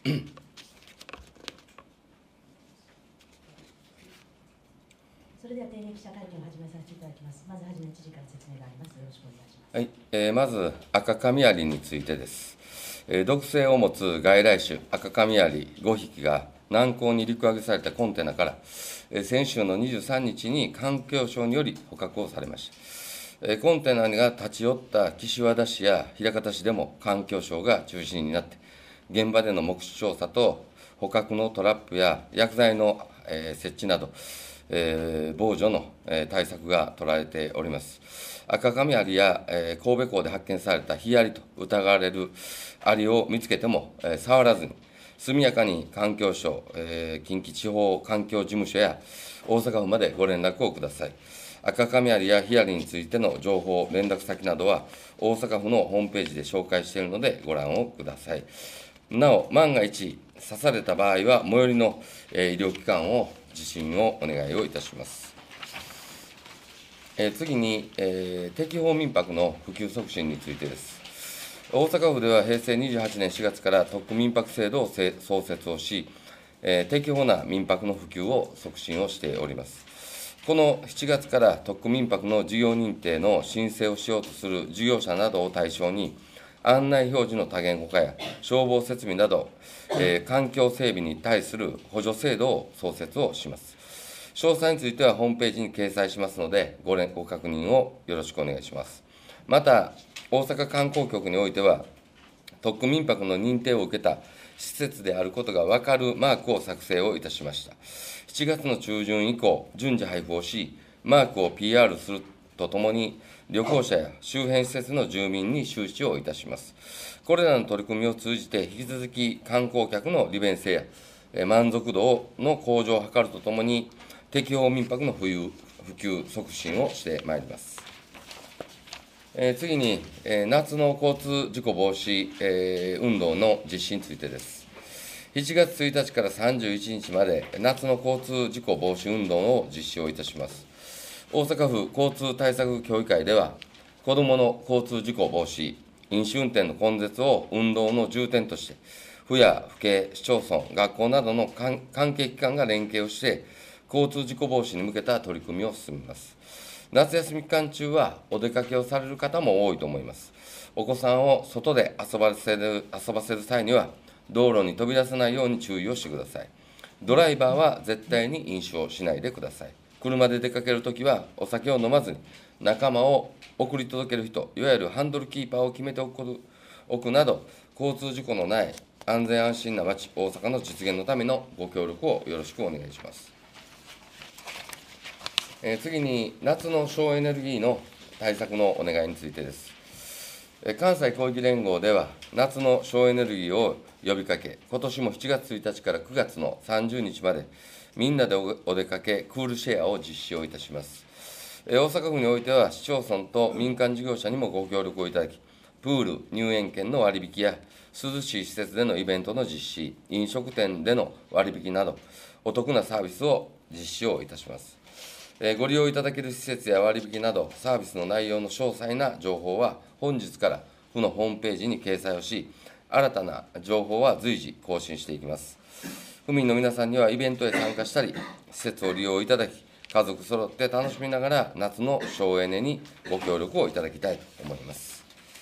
それでは定例記者会見を始めさせていただきます。まずはじめ知事から説明があります。よろしくお願いします。 まず赤髪アリについてです。毒性を持つ外来種赤髪アリ5匹が南港に陸揚げされたコンテナから、先週の23日に環境省により捕獲をされました。コンテナが立ち寄った岸和田市や枚方市でも環境省が中心になって、現場での目視調査と捕獲のトラップや薬剤の設置など、防除の対策が取られております。赤髪アリや神戸港で発見されたヒアリと疑われるアリを見つけても触らずに、速やかに環境省、近畿地方環境事務所や大阪府までご連絡をください。赤髪アリやヒアリについての情報、連絡先などは大阪府のホームページで紹介しているのでご覧をください。なお、万が一刺された場合は、最寄りの医療機関を受診をお願いをいたします。次に、適法民泊の普及促進についてです。大阪府では平成28年4月から特区民泊制度を創設をし、適法な民泊の普及を促進をしております。この7月から特区民泊の事業認定の申請をしようとする事業者などを対象に、案内表示の多言語化や消防設備など、環境整備に対する補助制度を創設をします。詳細についてはホームページに掲載しますので、ご確認をよろしくお願いします。また、大阪観光局においては、特区民泊の認定を受けた施設であることが分かるマークを作成をいたしました。7月の中旬以降、順次配布をし、マークを PR するとともに、旅行者や周辺施設の住民に周知をいたします。これらの取り組みを通じて、引き続き観光客の利便性や満足度の向上を図るとともに、適法民泊の普及促進をしてまいります。次に、夏の交通事故防止、運動の実施についてです。7月1日から31日まで、夏の交通事故防止運動を実施をいたします。大阪府交通対策協議会では、子どもの交通事故防止、飲酒運転の根絶を運動の重点として、府や府警、市町村、学校などの関係機関が連携をして、交通事故防止に向けた取り組みを進めます。夏休み期間中はお出かけをされる方も多いと思います。お子さんを外で遊ばせる際には、道路に飛び出さないように注意をしてください。ドライバーは絶対に飲酒をしないでください。車で出かけるときは、お酒を飲まずに、仲間を送り届ける人、いわゆるハンドルキーパーを決めておくなど、交通事故のない安全安心な街、大阪の実現のためのご協力をよろしくお願いします。次に、夏の省エネルギーの対策のお願いについてです。関西広域連合では、夏の省エネルギーを呼びかけ、今年も7月1日から9月の30日まで、みんなでお出かけクールシェアを実施をいたします。大阪府においては、市町村と民間事業者にもご協力をいただき、プール、入園券の割引や、涼しい施設でのイベントの実施、飲食店での割引など、お得なサービスを実施をいたします。ご利用いただける施設や割引など、サービスの内容の詳細な情報は、本日から府のホームページに掲載をし、新たな情報は随時更新していきます。府民の皆さんにはイベントへ参加したり、施設を利用いただき、家族そろって楽しみながら、夏の省エネにご協力をいただきたいと思います。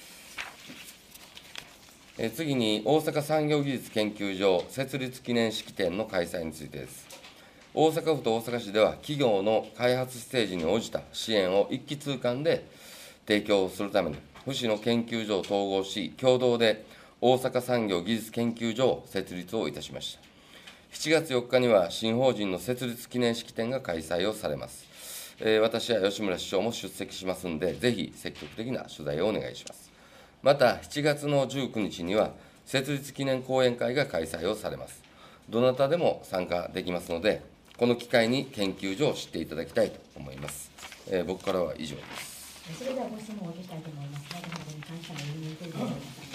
次に、大阪産業技術研究所設立記念式典の開催についてです。大阪府と大阪市では、企業の開発ステージに応じた支援を一気通貫で提供するために、府市の研究所を統合し、共同で大阪産業技術研究所を設立をいたしました。7月4日には、新法人の設立記念式典が開催をされます。私や吉村市長も出席しますので、ぜひ積極的な取材をお願いします。また、7月の19日には、設立記念講演会が開催をされます。どなたでも参加できますので、この機会に研究所を知っていただきたいと思います。僕からは以上です。 それではご質問をお受けしたいと思います。内閣府に関しての読売テレビの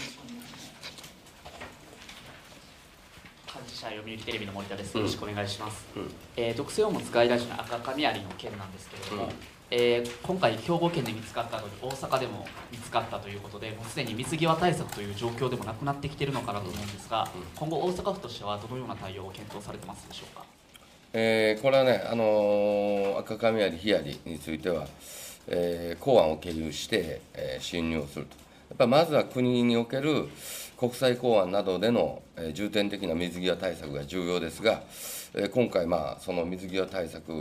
幹事社読売テレビの森田です。よろしくお願いします。毒性を持つ外来種の赤髪アリの件なんですけれども、 今回、兵庫県で見つかったのに大阪でも見つかったということで、もうすでに水際対策という状況でもなくなってきているのかなと思うんですが、今後、大阪府としてはどのような対応を検討されてますでしょうか。 これはね、赤神有、日有については、公安を経由して、侵入をすると、やっぱりまずは国における国際公安などでの、重点的な水際対策が重要ですが、今回、その水際対策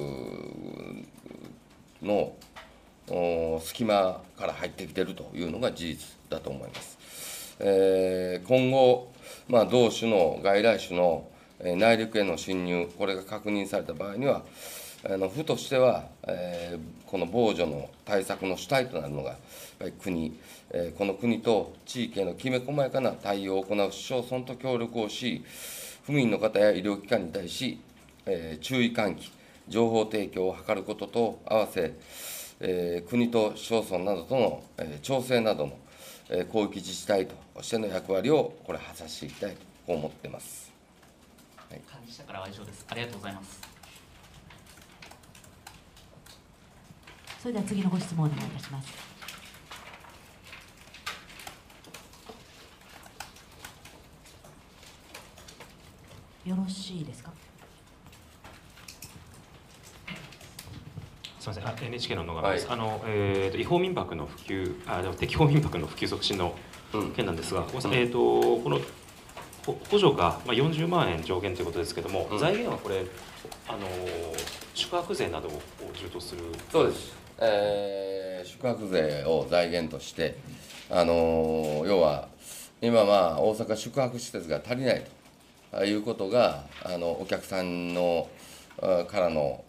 の隙間から入ってきているというのが事実だと思います。今後、同種の外来種の内陸への侵入、これが確認された場合には、府としては、この防除の対策の主体となるのが、やっぱり国、この国と地域へのきめ細やかな対応を行う市町村と協力をし、府民の方や医療機関に対し、注意喚起、情報提供を図ることと合わせ、国と市町村などとの調整などの広域自治体としての役割をこれ、果たしていきたいとこう思っています。 幹事社からは以上です。ありがとうございます。 それでは次のご質問をお願いいたします。よろしいですか。 すみません、NHK の野川です。違法民泊の普及、適法民泊の普及促進の件なんですが、この補助が40万円上限ということですけれども、財源はこれ、宿泊税などを充当する。 そうです。宿泊税を財源として、要は今、大阪宿泊施設が足りないということが、お客さんのからの、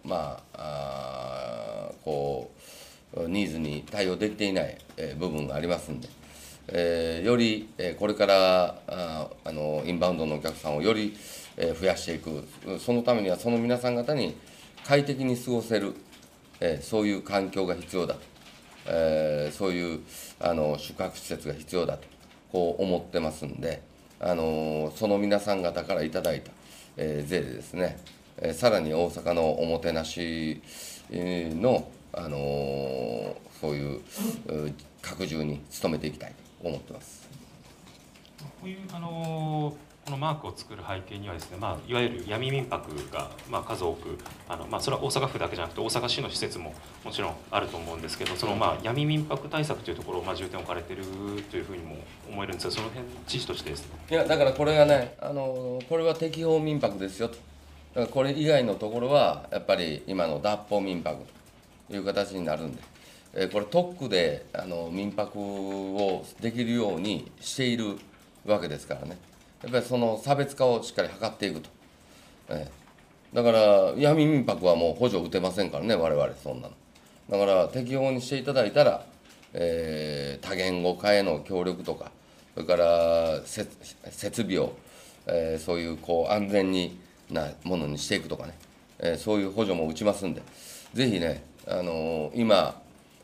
ニーズに対応できていない部分がありますので、よりこれからインバウンドのお客さんをより増やしていく、そのためにはその皆さん方に快適に過ごせる、そういう環境が必要だと、そういう宿泊施設が必要だとこう思ってますんで、その皆さん方からいただいた税でですね、さらに大阪のおもてなしの、そういう拡充に努めていきたいと思ってます。 こういうこのマークを作る背景にはですね、いわゆる闇民泊が数多くそれは大阪府だけじゃなくて大阪市の施設ももちろんあると思うんですけど、その闇民泊対策というところを重点を置かれているというふうにも思えるんですが、その辺知事としてですね。 いやだからこれがね、これは適法民泊ですよと。だからこれ以外のところはやっぱり今の脱法民泊という形になるんで、これ特区で民泊をできるようにしているわけですからね、やっぱりその差別化をしっかり図っていくと。だから闇民泊はもう補助打てませんからね、我々そんなの。だから適法にしていただいたら、多言語化への協力とか、それから設備を、そういう安全なものにしていくとかね、そういう補助も打ちますんで、ぜひね、今、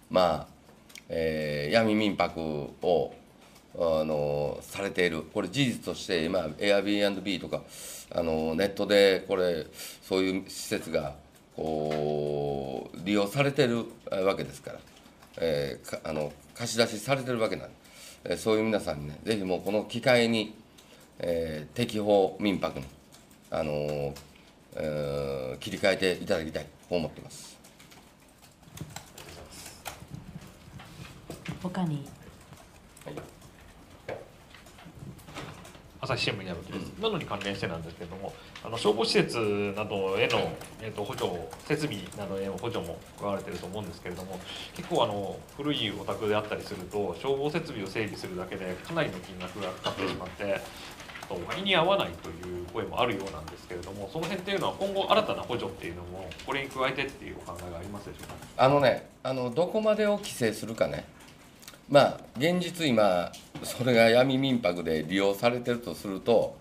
闇民泊をされている、これ事実として今 Airbnb とかネットでこれそういう施設が利用されているわけですから、貸し出しされているわけなんで、そういう皆さんにね、ぜひもうこの機会に、適法民泊に切り替えていただきたいと思っています。 他に。 朝日新聞矢吹です。なのに関連してなんですけれども、消防施設などへの、補助、設備などへの補助も加われていると思うんですけれども、結構古いお宅であったりすると、消防設備を整備するだけでかなりの金額がかかってしまって、割に合わないという声もあるようなんですけれども、その辺っていうのは今後新たな補助っていうのもこれに加えてっていうお考えがありますでしょうか。 どこまでを規制するかね。現実今それが闇民泊で利用されているとすると、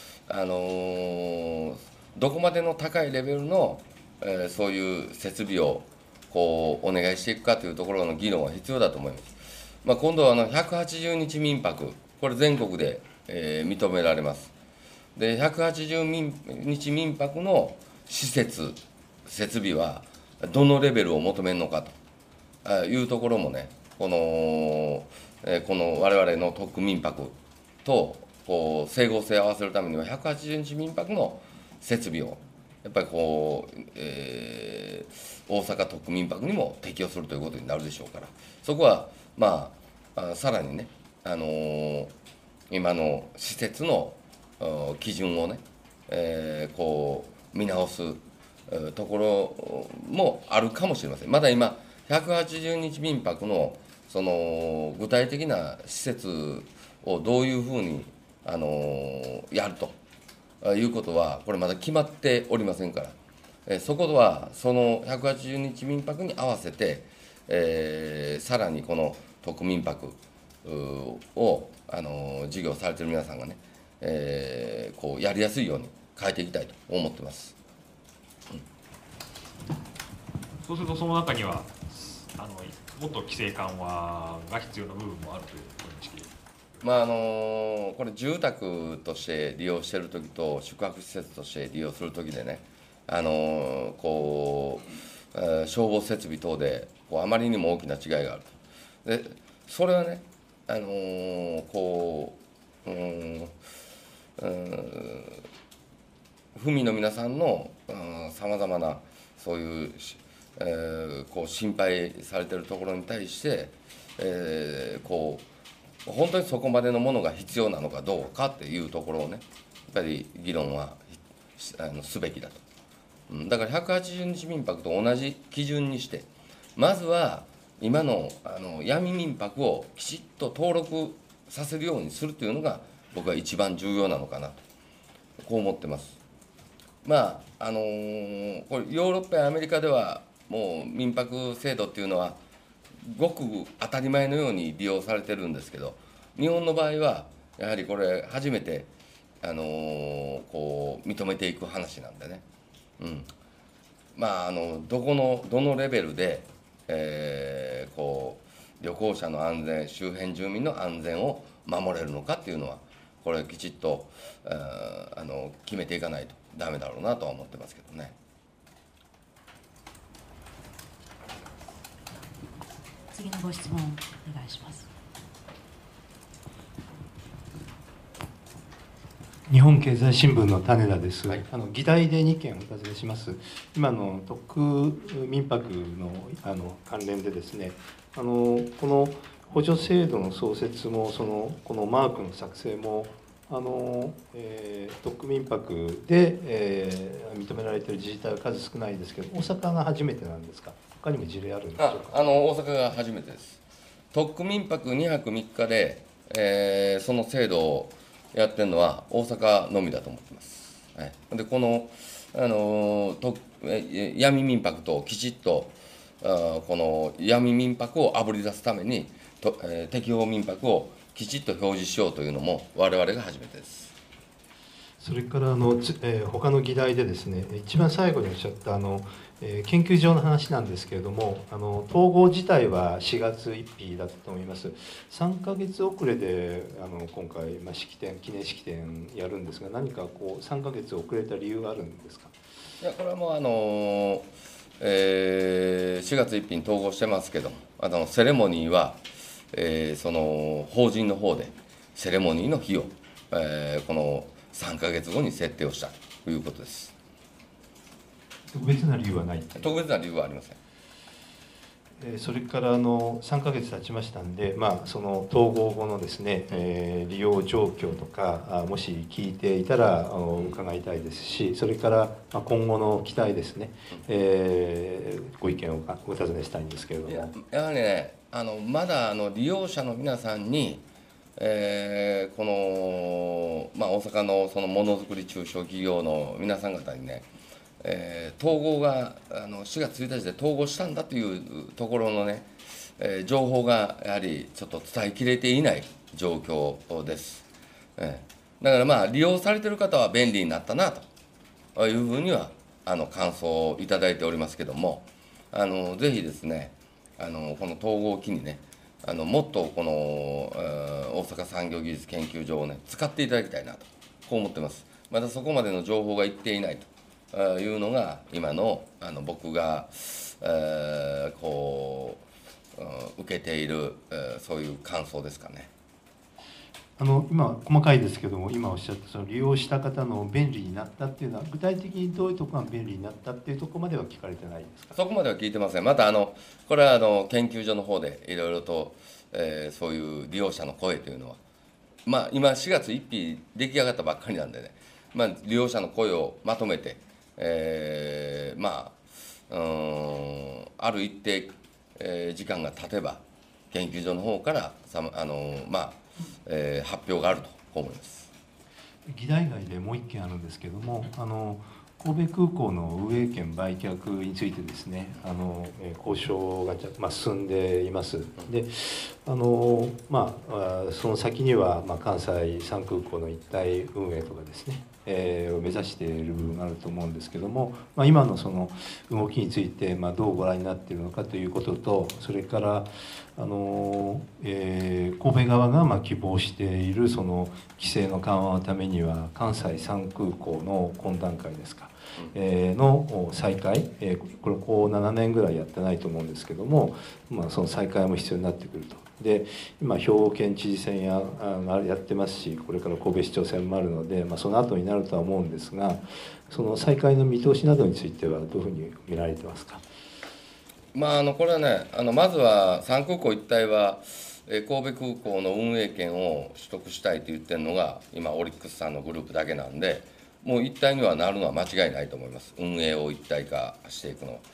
どこまでの高いレベルの、そういう設備をお願いしていくかというところの議論は必要だと思います。今度は180日民泊、これ全国で、認められます。で180日民泊の施設設備はどのレベルを求めるのかと。 いうところもね、この我々の特区民泊とこう整合性を合わせるためには、180日民泊の設備をやっぱり大阪特区民泊にも適用するということになるでしょうから、そこはさらにね、今の施設の基準をね、見直すところもあるかもしれません。まだ今180日民泊のその具体的な施設をどういうふうにやるということは、これまだ決まっておりませんから、そこはその180日民泊に合わせて、さらにこの特民泊を事業されている皆さんがね、やりやすいように変えていきたいと思ってます。 そうすると、その中にはもっと規制緩和が必要な部分もあるという認識。 これ住宅として利用しているときと宿泊施設として利用するときでね、消防設備等であまりにも大きな違いがあると。でそれはね、府民の皆さんのさまざまなそういう心配されているところに対して、本当にそこまでのものが必要なのかどうかっていうところをね、やっぱり議論はすべきだと。だから180日民泊と同じ基準にして、まずは今の闇民泊をきちっと登録させるようにするというのが、僕は一番重要なのかなと、こう思ってます。これヨーロッパやアメリカではもう民泊制度っていうのはごく当たり前のように利用されてるんですけど、日本の場合はやはりこれ初めて認めていく話なんでね、どのレベルで、旅行者の安全、周辺住民の安全を守れるのかっていうのは、これきちっと決めていかないとダメだろうなとは思ってますけどね。 次のご質問お願いします。 日本経済新聞の種田です。 はい、 議題で2件お尋ねします。今の特区民泊の関連でですね、この補助制度の創設もこのマークの作成も特区民泊で、認められている自治体は数少ないですけど、大阪が初めてなんですか。他にも事例あるんでしょうか。 大阪が初めてです。特区民泊2泊3日で、その制度をやってるのは大阪のみだと思ってます。はい、でこの闇民泊ときちっとこの闇民泊をあぶり出すために適法民泊をきちっと表示しようというのも我々が初めてです。 それから他の議題でですね、一番最後におっしゃった研究所の話なんですけれども、統合自体は4月1日だったと思います。3ヶ月遅れで今回、記念式典やるんですが、何か3ヶ月遅れた理由があるんですか。 いや、これはもう4月1日に統合してますけども、セレモニーは、その法人の方でセレモニーの日を、この3ヶ月後に設定をしたということです。 特別な理由はない。 特別な理由はありません。 それから3ヶ月経ちましたんで、その統合後のですね、利用状況とかもし聞いていたら伺いたいですし、それから今後の期待ですね、ご意見をお尋ねしたいんですけれども。 やはりね、まだ利用者の皆さんに、この、大阪のそのものづくり中小企業の皆さん方にね、統合が4月1日で統合したんだというところのね、情報がやはりちょっと伝えきれていない状況です。だから利用されている方は便利になったなというふうには感想をいただいておりますけども、ぜひですね、この統合を機にね、もっとこの大阪産業技術研究所をね使っていただきたいなと、こう思ってます。まだそこまでの情報がいっていないというのが今の僕が受けている、そういう感想ですかね。 今細かいですけども、今おっしゃったその利用した方の便利になったっていうのは、具体的にどういうところが便利になったっていうところまでは聞かれてないですか？ そこまでは聞いてません。またこれは研究所の方でいろいろと、そういう利用者の声というのは、今4月1日出来上がったばっかりなんでね、利用者の声をまとめて、ある一定、時間が経てば研究所の方から発表があると思います。 議題外でもう一件あるんですけども、神戸空港の運営権売却についてですね、交渉が進んでいます。で、その先には関西3空港の一体運営とかですね、を目指している部分があると思うんですけども、今のその動きについてどうご覧になっているのかということと、それから神戸側が希望しているその規制の緩和のためには関西3空港の懇談会ですか、の再開、これ7年ぐらいやってないと思うんですけども、その再開も必要になってくると。で今兵庫県知事選やってますし、これから神戸市長選もあるので、その後になるとは思うんですが、その再開の見通しなどについてはどういうふうに見られてますか？ これはね、まずは3空港一帯は神戸空港の運営権を取得したいと言ってるのが今オリックスさんのグループだけなんで、もう一体にはなるのは間違いないと思います。運営を一体化していくの。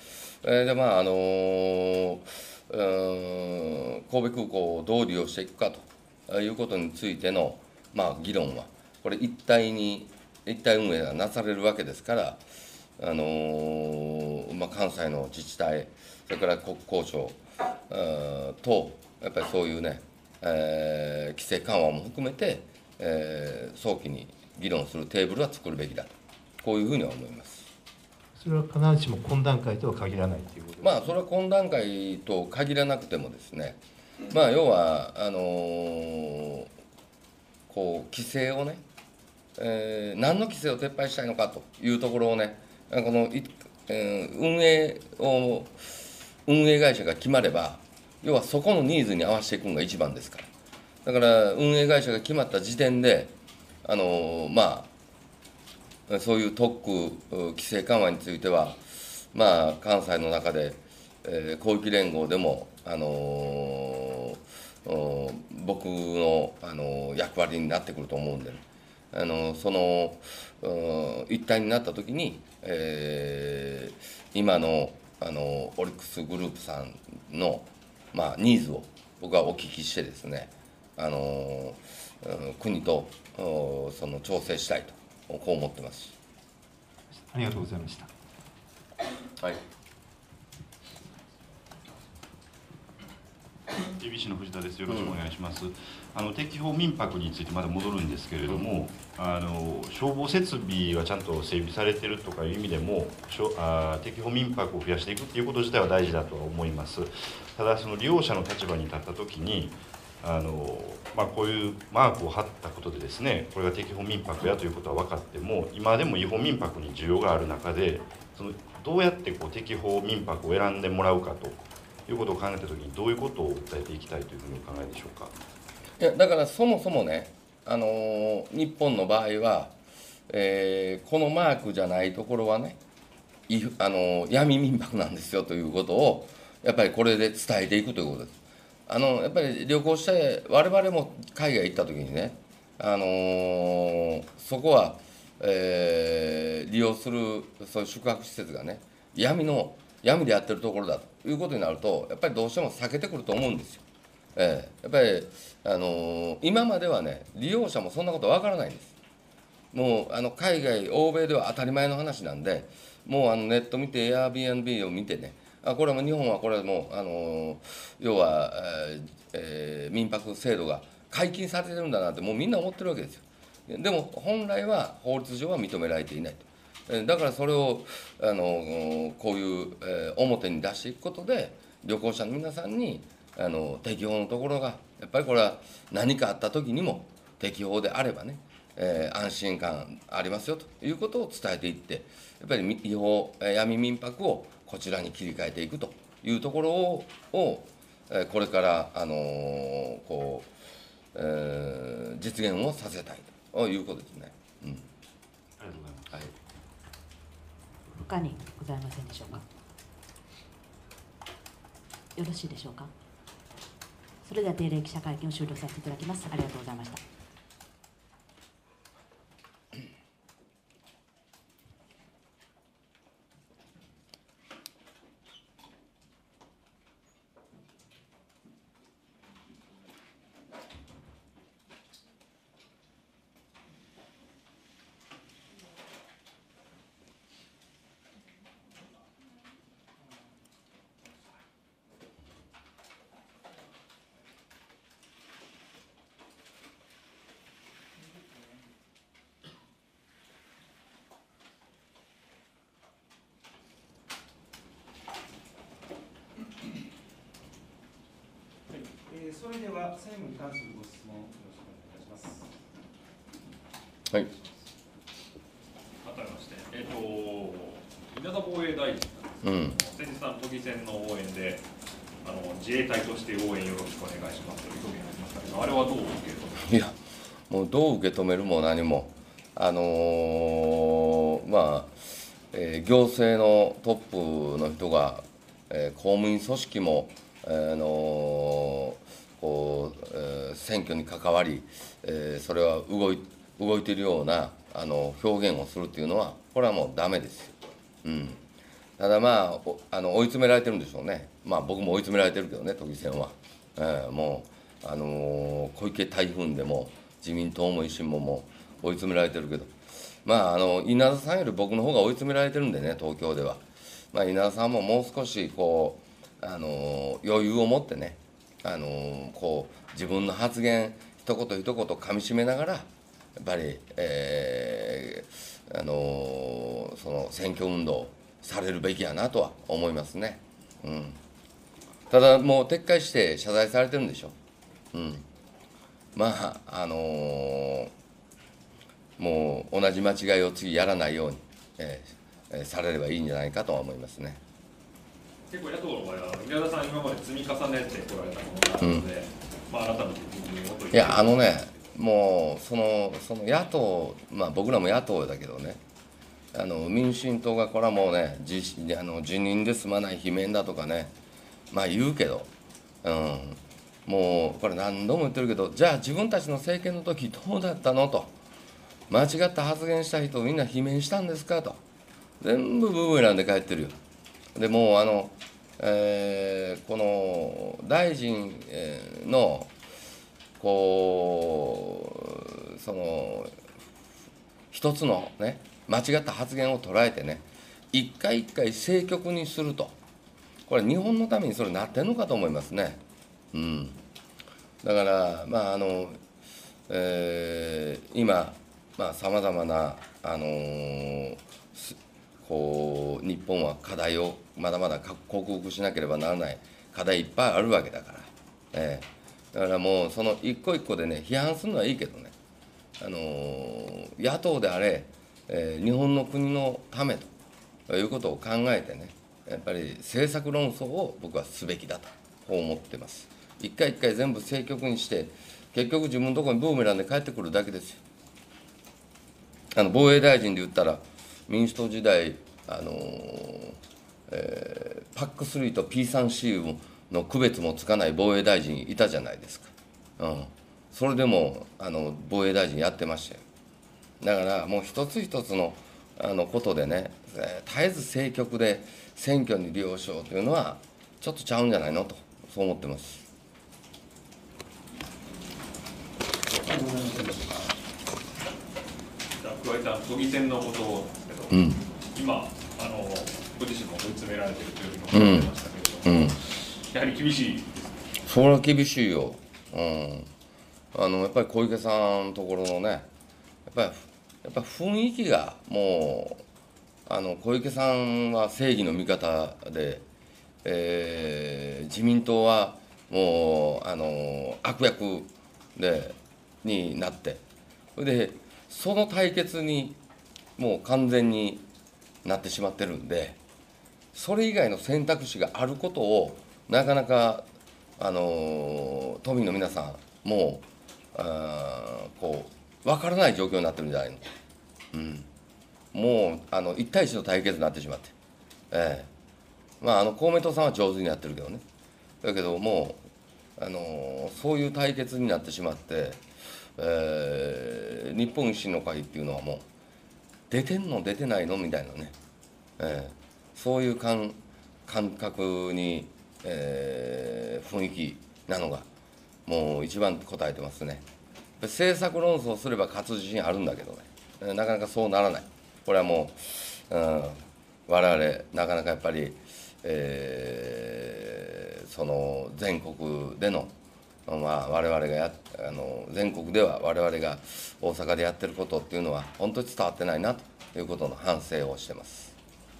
神戸空港をどう利用していくかということについての議論はこれ一体運営がなされるわけですから、関西の自治体、それから国交省とやっぱりそういうね、規制緩和も含めて、早期に議論するテーブルは作るべきだと、こういうふうには思います。 それは必ずしも懇談会とは限らないということですか？ それは懇談会と限らなくてもですね、要は規制をね、何の規制を撤廃したいのかというところをね、運営会社が決まれば、要はそこのニーズに合わせていくのが一番ですから。だから運営会社が決まった時点でそういう特区規制緩和については、関西の中で、広域連合でも、僕の、役割になってくると思うんで、その一体になったときに、今の、オリックスグループさんの、ニーズを僕はお聞きしてですね、国とその調整したいとこう思ってます。 ありがとうございました。 はい。 ABC の藤田です。よろしくお願いします。適法民泊についてまだ戻るんですけれども、消防設備がちゃんと整備されているとかいう意味でも、適法民泊を増やしていくということ自体は大事だとは思います。ただその利用者の立場に立ったときに、こういうマークを貼ったことでですね、これが適法民泊やということは分かっても、今でも違法民泊に需要がある中で、どうやって適法民泊を選んでもらうかということを考えたときに、どういうことを訴えていきたいというふうにお考えでしょうか。 いやだからそもそもね、日本の場合は、このマークじゃないところはね、闇民泊なんですよということをやっぱりこれで伝えていくということです。やっぱり旅行して我々も海外行った時にね、そこは、利用するそういう宿泊施設がね闇でやってるところだということになると、やっぱりどうしても避けてくると思うんですよ。やっぱり、今まではね利用者もそんなことわからないんです。もう海外欧米では当たり前の話なんで、もうネット見て Airbnb を見てね、これも日本はこれも要は、民泊制度が解禁されてるんだなってもうみんな思ってるわけですよ。でも本来は法律上は認められていないと。だからそれをこういう、表に出していくことで旅行者の皆さんに適法のところがやっぱりこれは何かあった時にも適法であればね、安心感ありますよということを伝えていって、やっぱり違法闇民泊をこちらに切り替えていくというところをこれから実現をさせたいということですね。 ありがとうございます。 はい、 他にございませんでしょうか。よろしいでしょうか。それでは定例記者会見を終了させていただきます。ありがとうございました。 それでは債務に関するご質問よろしくお願いいたします。 はい、 改めまして、稲田防衛大臣なんですけど、先日都議選の応援で自衛隊として応援よろしくお願いしますという表現がありましたけど、あれはどう受け止めますか。 いや、もうどう受け止めるも何も、行政のトップの人が、公務員組織も、選挙に関わり、それは動いているような表現をするというのは、これはもうダメですよ。ただ追い詰められてるんでしょうね。僕も追い詰められてるけどね、都議選は。もう小池台風でも自民党も維新ももう追い詰められてるけど、稲田さんより僕の方が追い詰められてるんでね、東京では。稲田さんももう少し余裕を持ってね、自分の発言一言一言かみしめながら、やっぱり、その選挙運動されるべきやなとは思いますね。ただもう撤回して謝罪されてるんでしょ。もう同じ間違いを次やらないように、されればいいんじゃないかとは思いますね。 結構野党の場合は宮田さん今まで積み重ねてこられたものがあるので、改めて自分をという。 いやもうその野党、僕らも野党だけどね、民進党がこれはもうね辞任で済まない罷免だとかね、言うけど、もうこれ何度も言ってるけど、じゃあ自分たちの政権の時どうだったのと、間違った発言した人をみんな罷免したんですかと、全部ブーメランで帰ってるよ。でもうこの大臣のその一つのね間違った発言を捉えてね、一回一回政局にすると、これ日本のためにそれなってんのかと思いますね。だから今さまざまな日本は課題をまだまだ克服しなければならない課題いっぱいあるわけだから、だからもうその一個一個でね批判するのはいいけどね、野党であれ、日本の国のためということを考えてね、やっぱり政策論争を僕はすべきだと思ってます。一回一回全部政局にして結局自分のところにブーメランで帰ってくるだけですよ。防衛大臣で言ったら民主党時代PAC3 と P3C の区別もつかない防衛大臣いたじゃないですか。それでも防衛大臣やってましたよ。だからもう一つ一つのことでね、絶えず政局で選挙に利用しようというのはちょっとちゃうんじゃないのと、そう思ってます。 加えた都議選のことですけど、今ご自身も追い詰められているというふうにおっしゃってましたけれども、やはり厳しいですか。 それは厳しいよ。やっぱり小池さんのところのね、やっぱ雰囲気がもう小池さんは正義の味方で、自民党はもう悪役になって、その対決にもう完全になってしまってるんで、それ以外の選択肢があることをなかなか都民の皆さんもこう分からない状況になってるんじゃないの、もう1対1の対決になってしまって、公明党さんは上手にやってるけどね、だけどもうそういう対決になってしまって、日本維新の会っていうのはもう出てんの出てないのみたいなね、そういう感覚に、雰囲気なのがもう一番答えてますね。政策論争すれば勝つ自信あるんだけどね、なかなかそうならない。これはもう、我々なかなかやっぱり、その全国での、我々が全国では我々が大阪でやってることっていうのは本当に伝わってないなということの反省をしてます。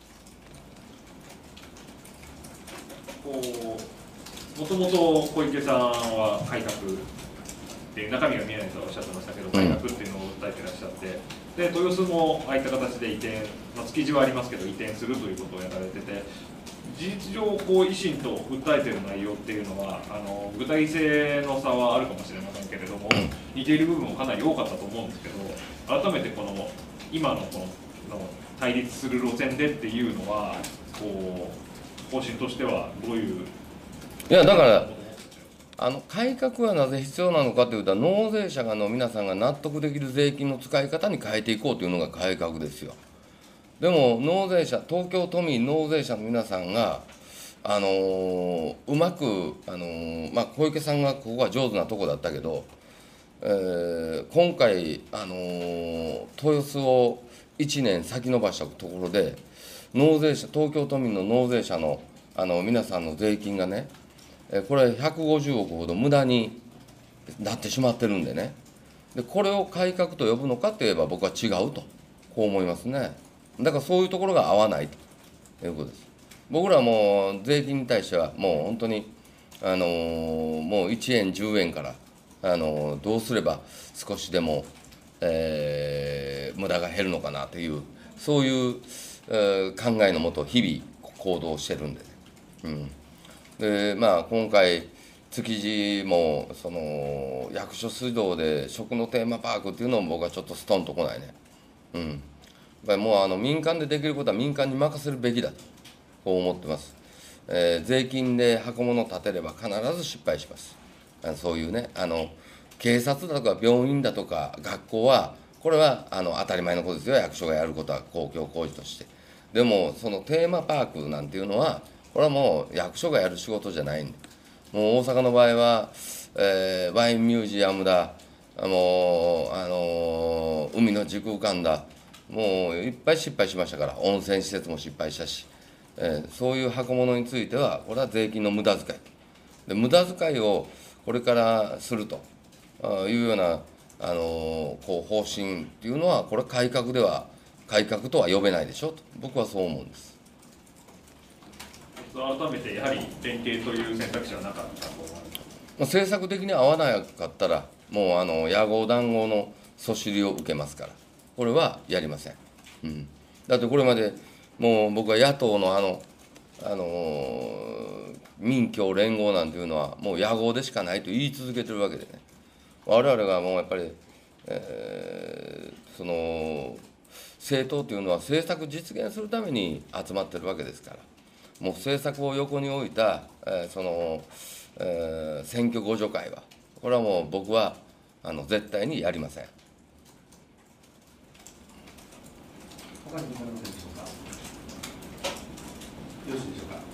もともと小池さんは改革っていう中身が見えないとおっしゃってましたけど、改革っていうのを訴えてらっしゃって、で豊洲もああいった形で移転、築地はありますけど移転するということをやられてて、事実上維新と訴えている内容っていうのは具体性の差はあるかもしれませんけれども、似ている部分もかなり多かったと思うんですけど、改めて今の対立する路線でっていうのは方針としてはどういう？ いやだから改革はなぜ必要なのかというと、納税者の皆さんが納得できる税金の使い方に変えていこうというのが改革ですよ。でも納税者、東京都民納税者の皆さんがうまく小池さんがここは上手なとこだったけど、今回豊洲を1年先延ばしたところで納税者、東京都民の納税者の皆さんの税金がね、これ150億ほど無駄になってしまってるんでね、でこれを改革と呼ぶのかといえば僕は違うとこう思いますね。だからそういうところが合わないということです。僕らはもう税金に対してはもう本当にもう1円10円からどうすれば少しでも、無駄が減るのかなというそういう、考えのもと日々行動してるんでね。で今回築地も役所主導で食のテーマパークっていうのも僕はちょっとストンと来ないね。やっぱりもう民間でできることは民間に任せるべきだとこう思ってます。税金で箱物を建てれば必ず失敗します。そういうね警察だとか病院だとか学校はこれは当たり前のことですよ、役所がやることは公共工事として。でもそのテーマパークなんていうのはこれはもう役所がやる仕事じゃないんで、もう大阪の場合は、ワインミュージアムだ、もう海の時空間だ、もういっぱい失敗しましたから、温泉施設も失敗したし、そういう箱物についてはこれは税金の無駄遣いで、無駄遣いをこれからするというような方針っていうのは、これは改革とは呼べないでしょと僕はそう思うんです。 改めてやはり連携という選択肢はなかったと思います。 政策的に合わなかったらもう野合談合のそしりを受けますから、これはやりません。だってこれまでもう僕は野党の民共連合なんていうのはもう野合でしかないと言い続けてるわけでね、我々がもうやっぱり、その政党というのは政策実現するために集まってるわけですから、もう政策を横に置いた、選挙互助会はこれはもう僕は絶対にやりません。 他にございませんでしょうか。よろしいでしょうか。はい。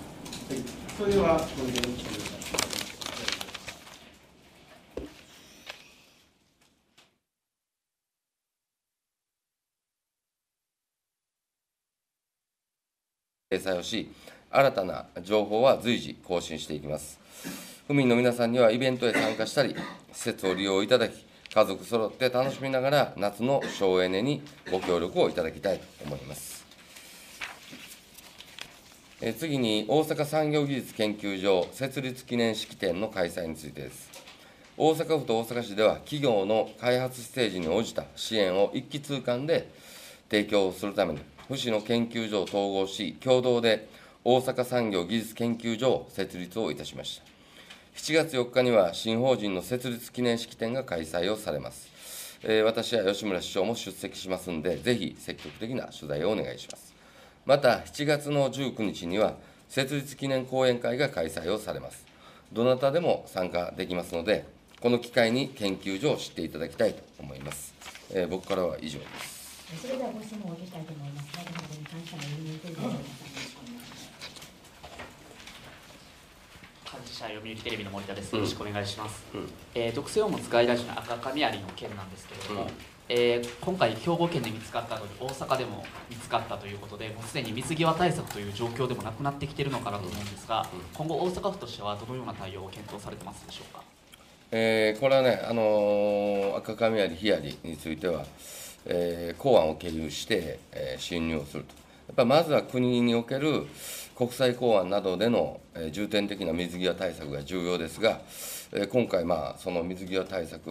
それではこれで終了します。 掲載をし、新たな情報は随時更新していきます。府民の皆さんにはイベントへ参加したり、施設を利用いただき、家族そろって楽しみながら夏の省エネにご協力をいただきたいと思います。次に、大阪産業技術研究所設立記念式典の開催についてです。大阪府と大阪市では、企業の開発ステージに応じた支援を一気通貫で提供するために、府市の研究所を統合し、共同で大阪産業技術研究所を設立をいたしました。 7月4日には新法人の設立記念式典が開催をされます。私や吉村市長も出席しますので、ぜひ積極的な取材をお願いします。また、7月の19日には、設立記念講演会が開催をされます。どなたでも参加できますので、この機会に研究所を知っていただきたいと思います。僕からは以上です。 それではご質問をお受けしたいと思います。内閣府に関しての読売テレビの皆さん、よろしくお願いします。 幹事社読売テレビの森田です。よろしくお願いします。毒性を持つ外来種の赤髪アリの件なんですけれども、今回、兵庫県で見つかったのに大阪でも見つかったということで、もうすでに水際対策という状況でもなくなってきているのかなと思うんですが、今後、大阪府としてはどのような対応を検討されてますでしょうか。これはね、赤髪アリ、ヒアリについては、公安を経由して、侵入をすると。やっぱりまずは国における国際公安などでの重点的な水際対策が重要ですが、今回、その水際対策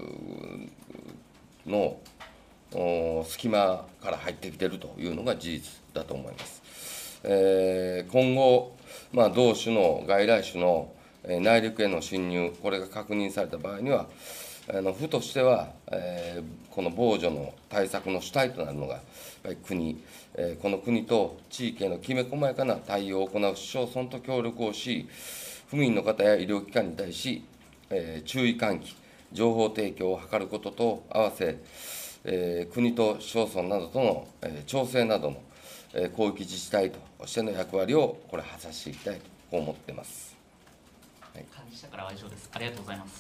の隙間から入ってきているというのが事実だと思います。今後、同種の外来種の内陸への侵入、これが確認された場合には、府としては、この防除の対策の主体となるのが、やっぱり国、この国と地域へのきめ細やかな対応を行う市町村と協力をし、府民の方や医療機関に対し、注意喚起、情報提供を図ることと合わせ、国と市町村などとの調整などの広域自治体としての役割をこれ果たしていきたいとこう思っています。 幹事社からは以上です。ありがとうございます。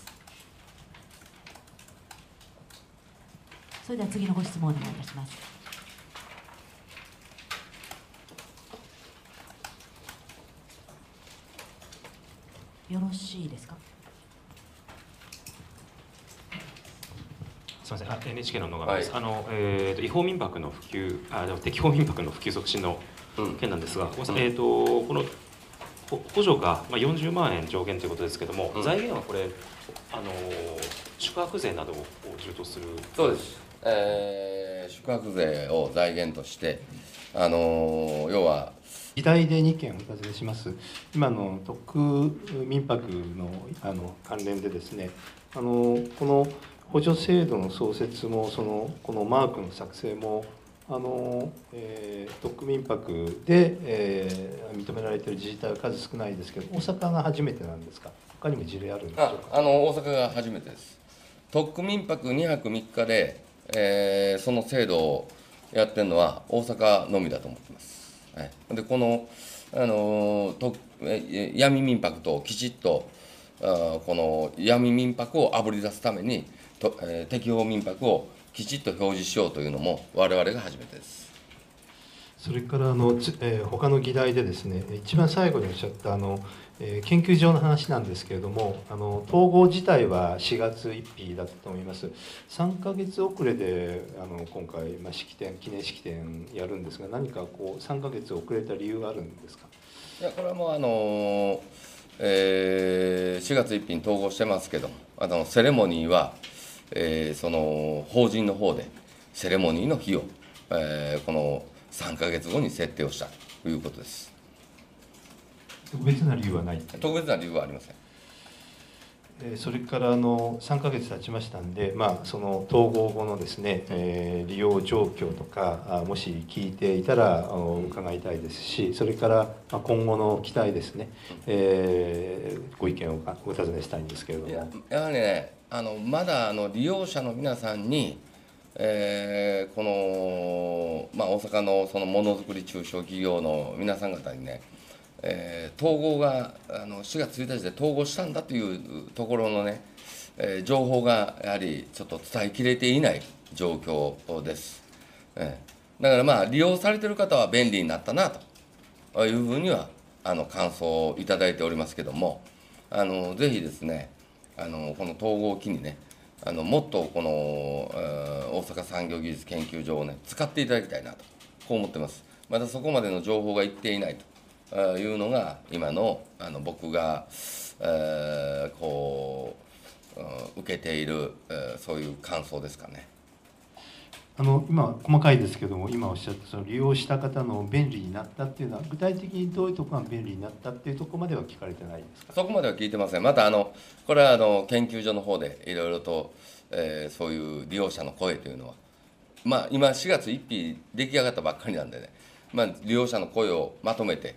それでは次のご質問をお願いいたします。よろしいですか。 すみません、NHK の野上です。違法民泊の普及、適法民泊の普及促進の件なんですが、この補助が40万円上限ということですけれども、財源はこれ、宿泊税などを充当する。 そうです。宿泊税を財源として、要は議題で2件お尋ねします。今の特民泊の関連でですね、この補助制度の創設もこのマークの作成も特民泊で、認められている自治体は数少ないですけど、大阪が初めてなんですか。他にも事例あるんでしょうか。 大阪が初めてです。特民泊2泊3日で、その制度をやってるのは大阪のみだと思っています。はい、でこの、闇民泊ときちっとこの闇民泊をあぶり出すために適法民泊をきちっと表示しようというのも我々が初めてです。 それから他の議題でですね、一番最後におっしゃった研究所の話なんですけれども、統合自体は4月1日だったと思います。3ヶ月遅れで今回、記念式典やるんですが、何か3ヶ月遅れた理由があるんですか。 いや、これはもう4月1日に統合してますけども、セレモニーは、その法人の方でセレモニーの日を、この3ヶ月後に設定をしたということです。 特別な理由はない。 特別な理由はありません。 それから3ヶ月経ちましたんで、その統合後のですね、利用状況とかもし聞いていたら伺いたいですし、それから今後の期待ですね、ご意見をお尋ねしたいんですけれども。 やはりね、まだ利用者の皆さんに、この、大阪のそのものづくり中小企業の皆さん方にね、統合が4月1日で統合したんだというところのね、情報がやはりちょっと伝えきれていない状況です。だから利用されている方は便利になったなというふうには感想をいただいておりますけども、ぜひですね、この統合を機にね、もっとこの大阪産業技術研究所をね使っていただきたいなとこう思ってます。まだそこまでの情報がいっていないというのが今の僕がこう受けているそういう感想ですかね。 今、細かいですけども、今おっしゃったその利用した方の便利になったっていうのは、具体的にどういうところが便利になったっていうところまでは聞かれてないですか。 そこまでは聞いてません。またこれは研究所の方でいろいろと、そういう利用者の声というのは、今4月1日出来上がったばっかりなんでね、利用者の声をまとめて、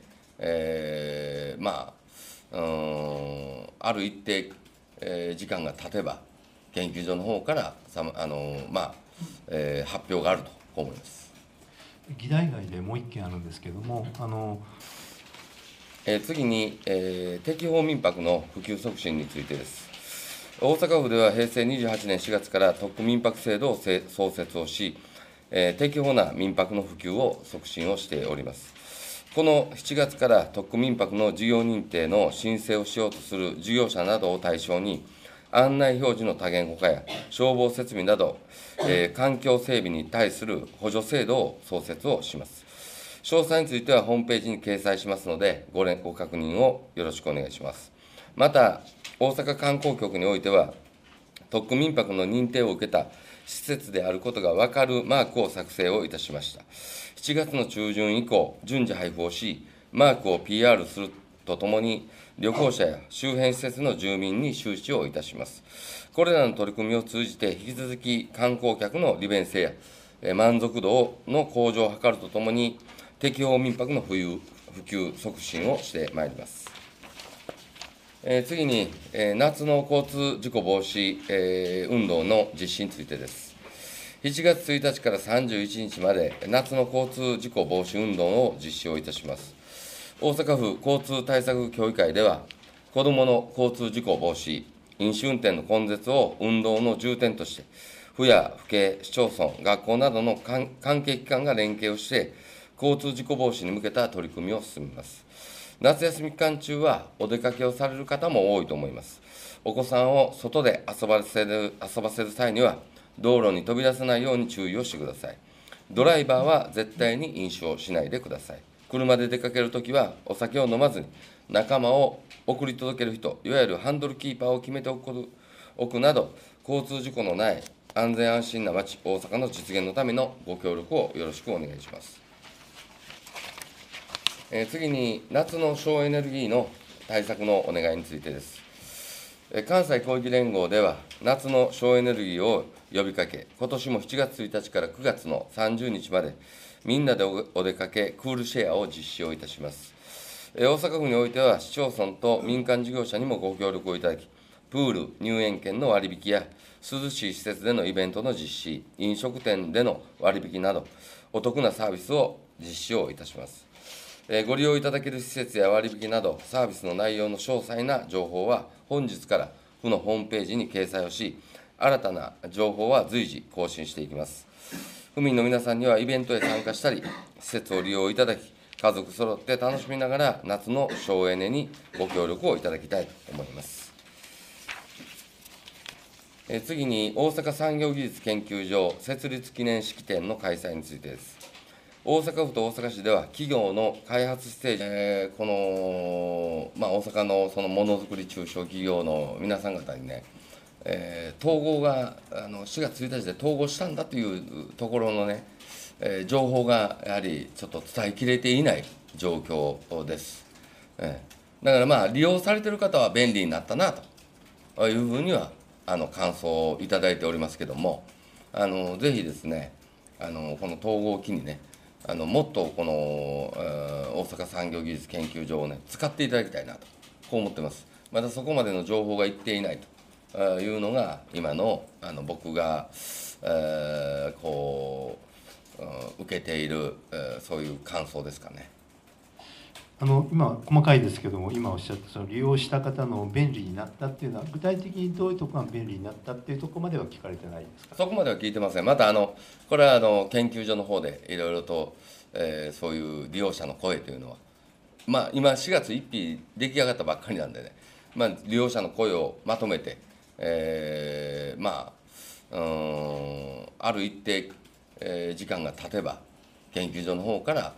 ある一定、時間が経てば研究所の方から発表があると思います。 議題外でもう一件あるんですけれども、 次に、適法民泊の普及促進についてです。大阪府では平成28年4月から特区民泊制度を創設をし、適法な民泊の普及を促進をしております。この7月から特区民泊の事業認定の申請をしようとする事業者などを対象に、案内表示の多言語化や消防設備など、環境整備に対する補助制度を創設をします。詳細についてはホームページに掲載しますので、ご確認をよろしくお願いします。また、大阪観光局においては、特区民泊の認定を受けた施設であることが分かるマークを作成をいたしました。7月の中旬以降、順次配布をし、マークを PR するとともに、旅行者や周辺施設の住民に周知をいたします。これらの取り組みを通じて、引き続き観光客の利便性や満足度の向上を図るとともに、適法民泊の普及促進をしてまいります。次に、夏の交通事故防止、運動の実施についてです。7月1日から31日まで、夏の交通事故防止運動を実施をいたします。大阪府交通対策協議会では、子どもの交通事故防止、飲酒運転の根絶を運動の重点として、府や府警、市町村、学校などの関係機関が連携をして、交通事故防止に向けた取り組みを進めます。夏休み期間中はお出かけをされる方も多いと思います。お子さんを外で遊ばせる際には、道路に飛び出さないように注意をしてください。ドライバーは絶対に飲酒をしないでください。車で出かけるときは、お酒を飲まずに仲間を送り届ける人、いわゆるハンドルキーパーを決めておくなど、交通事故のない安全安心な街、大阪の実現のためのご協力をよろしくお願いします。次に、夏の省エネルギーの対策のお願いについてです。関西広域連合では、夏の省エネルギーを呼びかけ、今年も7月1日から9月の30日まで、みんなでお出かけクールシェアを実施をいたします。大阪府においては、市町村と民間事業者にもご協力をいただき、プール、入園券の割引や、涼しい施設でのイベントの実施、飲食店での割引など、お得なサービスを実施をいたします。ご利用いただける施設や割引など、サービスの内容の詳細な情報は、本日から府のホームページに掲載をし、新たな情報は随時更新していきます。府民の皆さんにはイベントへ参加したり、施設を利用いただき、家族そろって楽しみながら、夏の省エネにご協力をいただきたいと思います。次に、大阪産業技術研究所設立記念式典の開催についてです。大阪府と大阪市では、企業の開発ステージ、大阪のそのものづくり中小企業の皆さん方にね、統合が4月1日で統合したんだというところのね、情報がやはりちょっと伝えきれていない状況です。だから利用されている方は便利になったなというふうには感想をいただいておりますけれども、ぜひですね、この統合を機にね、もっとこの大阪産業技術研究所をね、使っていただきたいなと、こう思ってます。まだそこまでの情報がいっていないというのが、今の僕が受けているそういう感想ですかね。 今、細かいですけども、今おっしゃったその利用した方の便利になったっていうのは、具体的にどういうところが便利になったっていうところまでは聞かれてないですか。 そこまでは聞いてません。またこれは研究所の方でいろいろと、そういう利用者の声というのは、今4月1日出来上がったばっかりなんでね、利用者の声をまとめて、ある一定、時間が経てば研究所の方から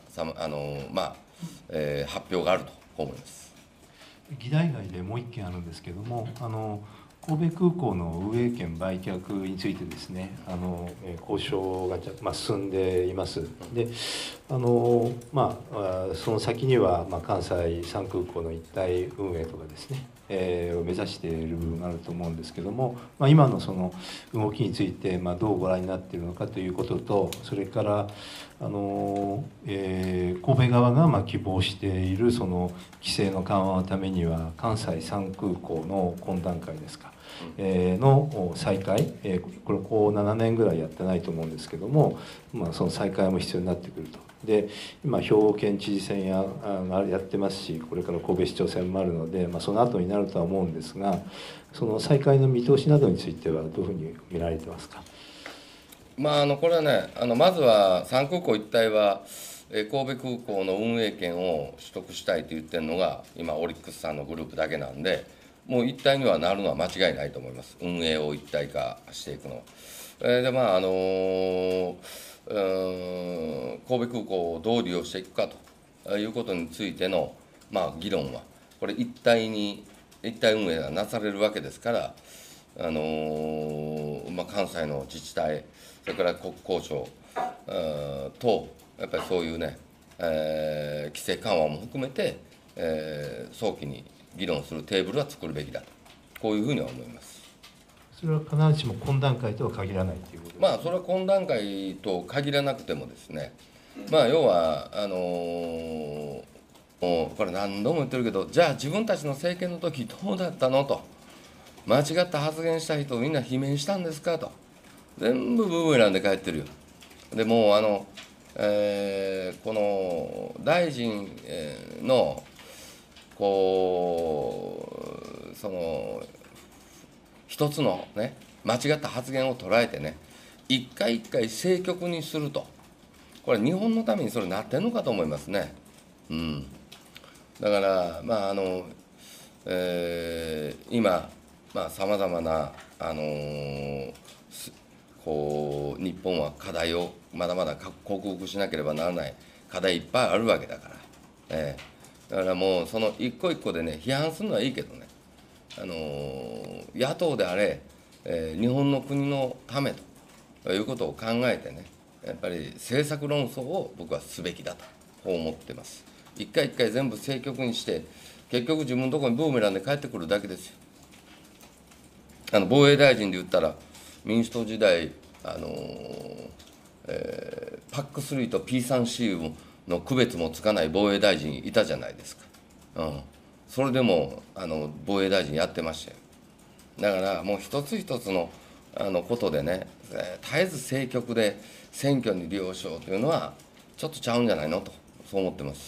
発表があると思います。 議題外でもう一件あるんですけれども、 神戸空港の運営権売却についてですね、交渉が進んでいます。で、その先には関西3空港の一体運営とかですね、を目指している部分があると思うんですけども、今のその動きについてどうご覧になっているのかということと、それから神戸側が希望しているその規制の緩和のためには関西3空港の懇談会ですか、の再開、これ7年ぐらいやってないと思うんですけども、その再開も必要になってくると。で今兵庫県知事選やってますし、これから神戸市長選もあるので、その後になるとは思うんですが、その再開の見通しなどについてはどういうふうに見られてますか。 これはね、まずは3空港一帯は神戸空港の運営権を取得したいと言ってるのが今オリックスさんのグループだけなんで、もう一体にはなるのは間違いないと思います、運営を一体化していくの。神戸空港をどう利用していくかということについての、議論は、これ一体運営がなされるわけですから、関西の自治体、それから国交省と、やっぱりそういうね、規制緩和も含めて、早期に議論するテーブルは作るべきだと、こういうふうには思います。 それは必ずしも懇談会とは限らないということですか。 それは懇談会と限らなくてもですね、要はもうこれ何度も言ってるけど、じゃあ自分たちの政権の時どうだったのと、間違った発言した人をみんな罷免したんですかと、全部ブーメランで帰ってるよ。でもうこの大臣のその一つのね、間違った発言を捉えてね、一回一回政局にすると、これ日本のためにそれなってんのかと思いますね。だから今さまざまな日本は課題をまだまだ克服しなければならない課題いっぱいあるわけだから、だからもうその一個一個でね、批判するのはいいけどね、野党であれ、日本の国のためということを考えてね、やっぱり政策論争を僕はすべきだとこう思ってます。一回一回全部政局にして、結局自分のところにブーメランで帰ってくるだけですよ。防衛大臣で言ったら、民主党時代PAC3 と P3C の区別もつかない防衛大臣いたじゃないですか。それでも防衛大臣やってましたよ。だからもう一つ一つのことでね、絶えず政局で選挙に利用しようというのはちょっとちゃうんじゃないのと、そう思ってます。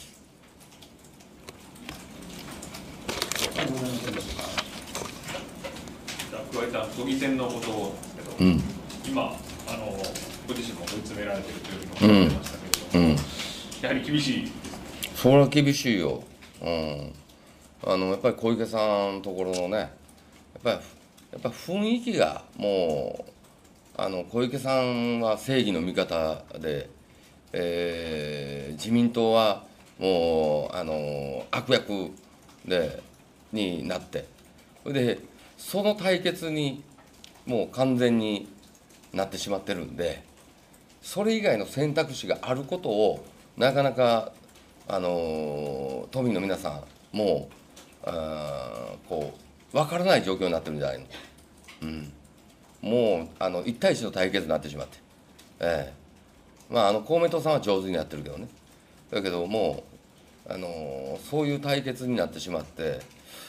加えた都議選のことですけど、今ご自身も追い詰められているというふうにおっしゃってましたけれども、やはり厳しいですか。 それは厳しいよ。やっぱり小池さんのところのね、やっぱ雰囲気がもう小池さんは正義の味方で、自民党はもう悪役になって、その対決にもう完全になってしまってるんで、それ以外の選択肢があることをなかなか都民の皆さんも分からない状況になってるんじゃないの。もう1対1の対決になってしまって、公明党さんは上手にやってるけどね、だけどもそういう対決になってしまって、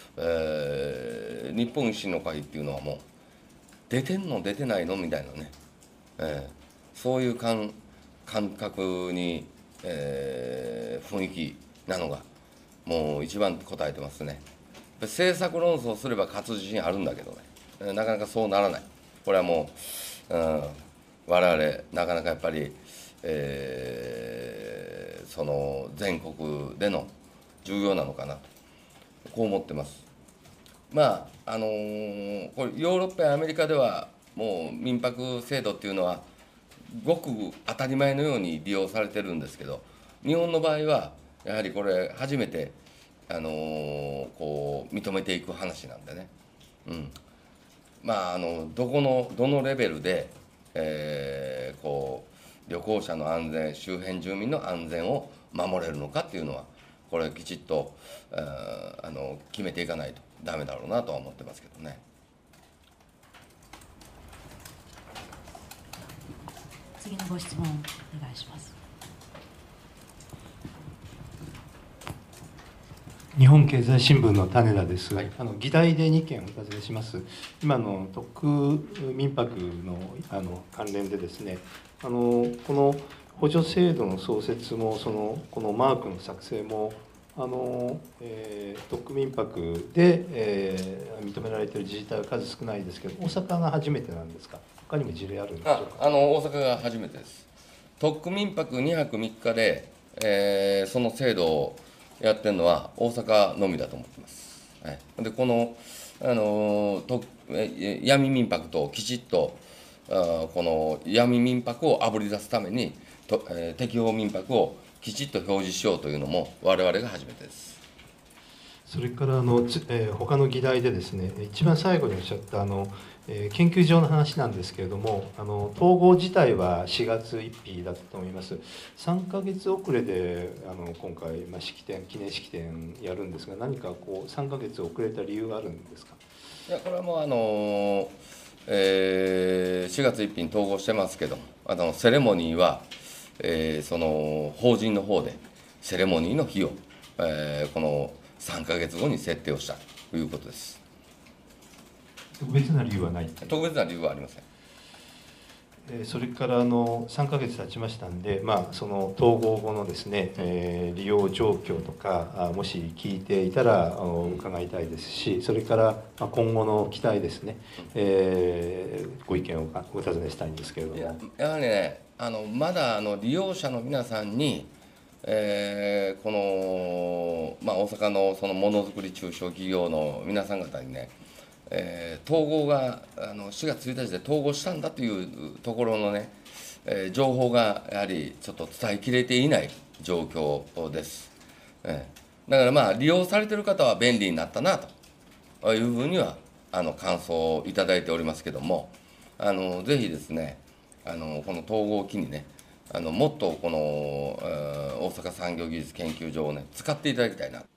日本維新の会っていうのはもう出てんの出てないのみたいなね、そういう感覚に、雰囲気なのがもう一番答えてますね。政策論争すれば勝つ自信あるんだけどね、なかなかそうならない。これはもう、我々なかなかやっぱり、その全国での重要なのかなとこう思ってます。これヨーロッパやアメリカではもう民泊制度っていうのはごく当たり前のように利用されてるんですけど、日本の場合はやはりこれ初めて認めていく話なんでね、 どのレベルで、旅行者の安全、周辺住民の安全を守れるのかっていうのは、これきちっと決めていかないとダメだろうなとは思ってますけどね。 次のご質問お願いします。 日本経済新聞の種田です。 はい、 議題で2件お尋ねします。今の特民泊の関連でですね、この補助制度の創設もこのマークの作成も特民泊で、認められている自治体は数少ないですけど、大阪が初めてなんですか。他にも事例あるんでしょうか。 大阪が初めてです。特民泊2泊3日で、その制度をやってるのは大阪のみだと思ってます。はい、でこの闇民泊ときちっとこの闇民泊をあぶり出すために適法民泊をきちっと表示しようというのも我々が初めてです。 それから他の議題でですね、一番最後におっしゃった研究所の話なんですけれども、統合自体は4月1日だったと思います。3ヶ月遅れで今回、記念式典やるんですが、何か3ヶ月遅れた理由があるんですか。 いや、これはもう4月1日に統合してますけども、セレモニーは、その法人の方でセレモニーの日を、この3ヶ月後に設定をしたということです。 特別な理由はない。 特別な理由はありません。 それから3ヶ月経ちましたんで、その統合後のですね、利用状況とかもし聞いていたら伺いたいですし、それから今後の期待ですね、ご意見をお尋ねしたいんですけれども。 やはりね、まだ利用者の皆さんに、この、大阪のそのものづくり中小企業の皆さん方にね、統合が4月1日で統合したんだというところのね、情報がやはりちょっと伝えきれていない状況です。だから利用されている方は便利になったなというふうには感想をいただいておりますけども、ぜひですね、この統合を機にね、もっとこの大阪産業技術研究所をね、使っていただきたいな。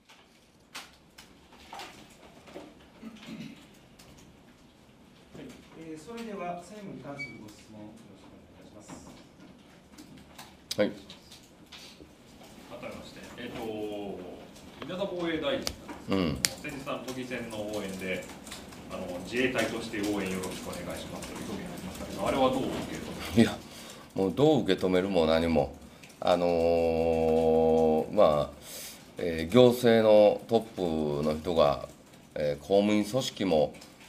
それでは債務に関するご質問よろしくお願いいたします。 はい。 改めまして、稲田防衛大臣、先日都議選の応援で自衛隊として応援よろしくお願いしますという表現がありましたけど、あれはどう受け止めますか。 いや、もうどう受け止めるも何も、行政のトップの人が、公務員組織も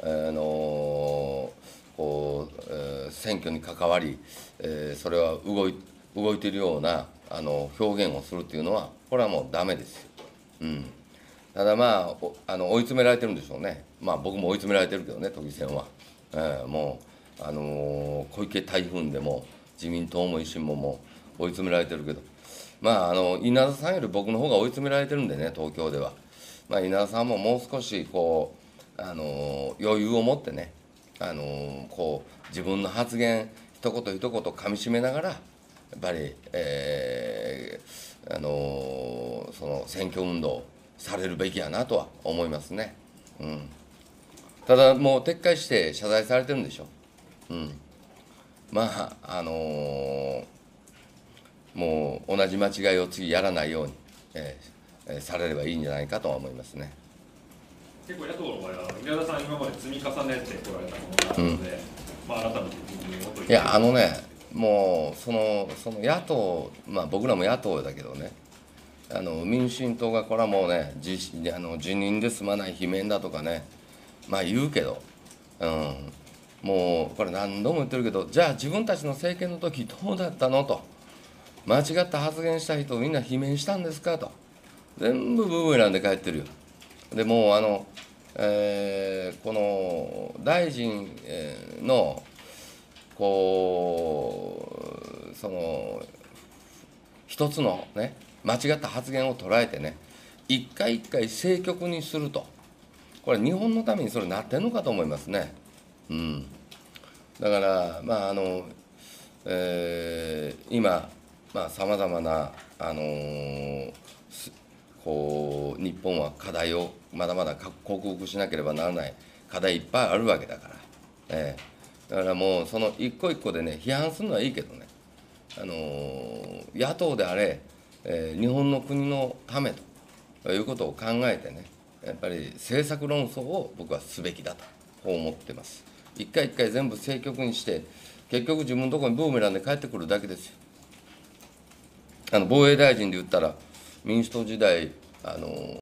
選挙に関わり、それは動いているような表現をするというのは、これはもうダメですよ。ただ追い詰められてるんでしょうね。僕も追い詰められてるけどね、都議選は。もう小池台風でも自民党も維新ももう追い詰められてるけど、稲田さんより僕の方が追い詰められてるんでね、東京では。稲田さんももう少し余裕を持ってね、自分の発言一言一言かみしめながら、やっぱり、その選挙運動されるべきやなとは思いますね。ただもう撤回して謝罪されてるんでしょ。もう同じ間違いを次やらないように、されればいいんじゃないかとは思いますね。 結構野党の場合は稲田さん今まで積み重ねてこられたものがあるので、改めていやもうその野党、僕らも野党だけどね、民進党がこれはもうね辞任で済まない罷免だとかね、言うけど、もうこれ何度も言ってるけど、じゃあ自分たちの政権の時どうだったのと、間違った発言した人をみんな罷免したんですかと、全部ブーメランで帰ってるよ。でもうこの大臣のその一つのね間違った発言を捉えてね、一回一回政局にすると、これ日本のためにそれなってんのかと思いますね。 だから、今、さまざまな、日本は課題をまだまだ克服しなければならない課題いっぱいあるわけだから、だからもうその一個一個でね、批判するのはいいけどね、野党であれ、日本の国のためということを考えてね、やっぱり政策論争を僕はすべきだと思ってます。一回一回全部政局にして、結局自分のところにブーメランで帰ってくるだけですよ。防衛大臣で言ったら、民主党時代、